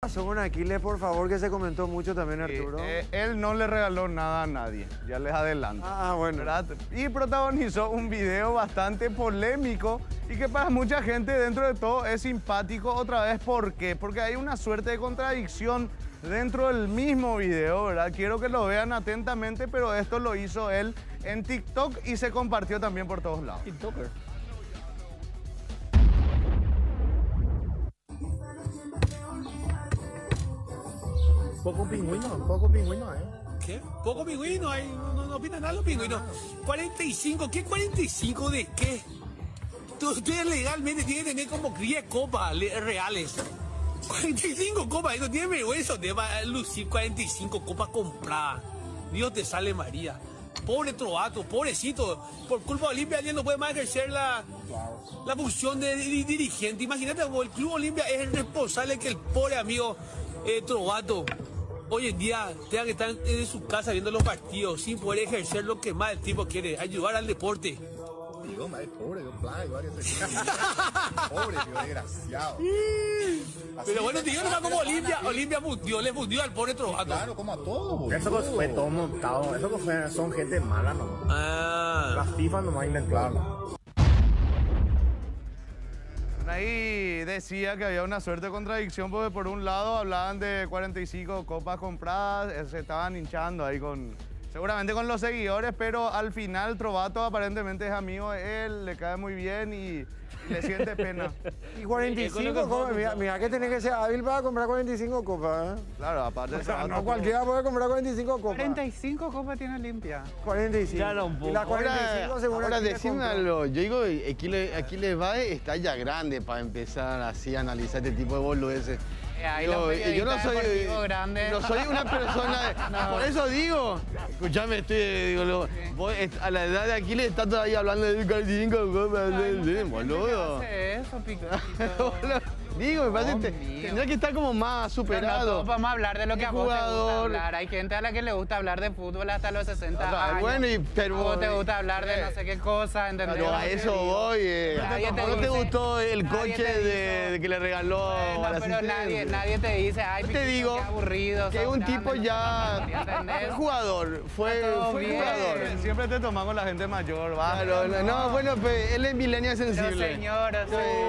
pasó con Aquiles, por favor, que se comentó mucho también, Arturo? Él no le regaló nada a nadie, ya les adelanto. Bueno. ¿Verdad? Y protagonizó un video bastante polémico y que para mucha gente dentro de todo es simpático. Otra vez, ¿por qué? Porque hay una suerte de contradicción dentro del mismo video, ¿verdad? Quiero que lo vean atentamente, pero esto lo hizo él en TikTok y se compartió también por todos lados. TikToker. Poco pingüino, ¿Qué? Poco pingüino, no opinan nada los pingüinos. 45, ¿qué 45 de qué? Ustedes legalmente tienen que tener como 10 copas reales. 45 copas, no tienen vergüenza, te va a lucir 45 copas compradas. Dios te salve María. Pobre Trovato, pobrecito. Por culpa de Olimpia, él no puede más ejercer la función de dirigente. Imagínate, como el Club Olimpia es el responsable que el pobre amigo Trovato hoy en día tenga que estar en su casa viendo los partidos sin poder ejercer lo que más el tipo quiere, ayudar al deporte. Digo, madre, pobre, Dios plaga, pobre, Dios desgraciado. Pero bueno, te digo nomás como Olimpia le fundió al pobre Trovato. Claro, como a todos. Eso fue todo montado, son gente mala nomás. La FIFA nomás inventó. Ahí decía que había una suerte de contradicción porque por un lado hablaban de 45 copas compradas, se estaban hinchando ahí seguramente con los seguidores, pero al final Trovato aparentemente es amigo de él, le cae muy bien y le siente pena. Y 45 copas, mira que tenés que ser hábil para comprar 45 copas, ¿eh? Claro, aparte de eso. No cualquiera puede comprar 45 copas. 45 copas tiene Olimpia. 45. Claro, un poco. Y las 45 seguro. Ahora decime algo, yo digo, Aquiles Bae está ya grande para empezar así a analizar este tipo de boludeces. Ahí los periodistas deportivos grandes. No soy una persona, No. por eso digo, escuchame, vos a la edad de Aquiles estás todavía hablando de 45 copas, boludo. ¿Qué hace eso, Picotito? Digo, me parece que mío. tendría que estar como más Pero no superado. todos vamos a hablar de lo que a vos te gusta Jugador. hablar. Hay gente a la que le gusta hablar de fútbol hasta los 60 años. Bueno, pero a vos te gusta hablar de no sé qué cosa, ¿entendés? Pero a eso voy. ¿No te gustó el coche de que le regaló Bueno, a la pero asistente? nadie te dice, ay, Yo te Piquito, digo qué aburrido. que sos un grande, tipo ya ¿entendés? fue jugador, fue todo bien. jugador. Siempre te tomamos la gente mayor, va. Claro, no, bueno, pero él es millennial Pero sensible. señores,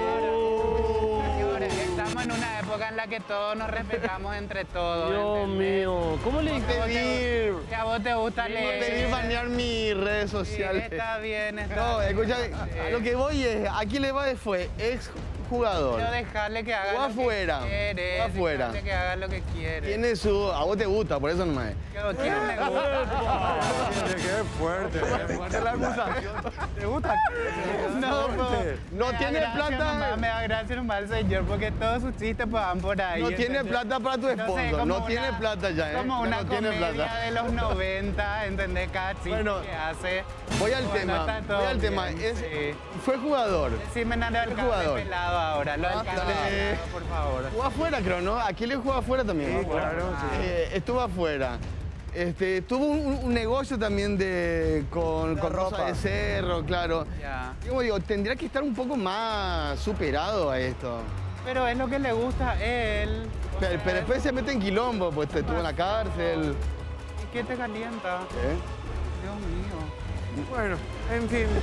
estamos en una época en la que todos nos respetamos entre todos. Dios ¿entendés? mío, ¿cómo le pedir? Que a vos te gusta leer. Pedir banear mis redes Sí, sociales. está bien, está No, bien. escucha, a lo que voy es, aquí le va fue ex jugador. Pero dejarle que haga Jugá lo afuera, que quiere. jugá afuera. Dejarle que haga lo que quiere. Tiene su, a vos te gusta, por eso nomás. ¿Quién le gusta? Qué fuerte. Fuerte la acusación. ¿Te gusta? No tiene plata. Me da gracia nomás el señor porque todos sus chistes pues, van por ahí. No tiene ¿entendés? plata para tu Entonces, esposo, como no tiene plata ya, ¿eh? Como una no tiene comedia plata. de los 90, ¿entendés? Cada chiste Bueno, que hace. Voy al Bueno, tema, está todo voy al tema. bien, sí. Fue jugador. Decime nada del jugador. pelado ahora, lo del cable pelado, por favor. Jugó afuera, creo, ¿no? Aquí le jugó afuera también. Sí, claro, sí. Estuvo afuera. Tuvo un negocio también con ropa. ropa de cerro, claro. Ya. Como digo, tendría que estar un poco más superado a esto. Pero es lo que le gusta a él. Pero después se mete en quilombo, pues estuvo en la cárcel. ¿Y qué te calienta? Dios mío. Bueno, en fin.